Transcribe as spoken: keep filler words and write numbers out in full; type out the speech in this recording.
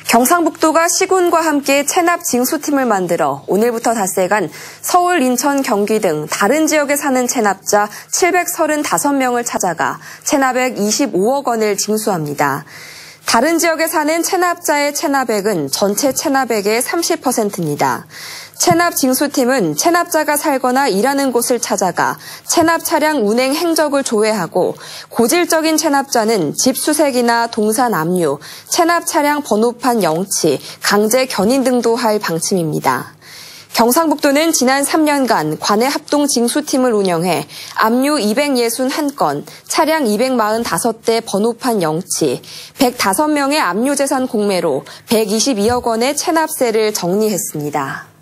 경상북도가 시군과 함께 체납 징수팀을 만들어 오늘부터 닷새간 서울, 인천, 경기 등 다른 지역에 사는 체납자 칠백삼십오 명을 찾아가 체납액 이십오억 원을 징수합니다. 다른 지역에 사는 체납자의 체납액은 전체 체납액의 삼십 퍼센트입니다. 체납 징수팀은 체납자가 살거나 일하는 곳을 찾아가 체납 차량 운행 행적을 조회하고 고질적인 체납자는 집 수색이나 동산 압류, 체납 차량 번호판 영치, 강제 견인 등도 할 방침입니다. 경상북도는 지난 삼 년간 관내 합동 징수팀을 운영해 압류 이백육십일 건, 차량 이백사십오 대 번호판 영치, 백오 명의 압류 재산 공매로 백이십이억 원의 체납세를 정리했습니다.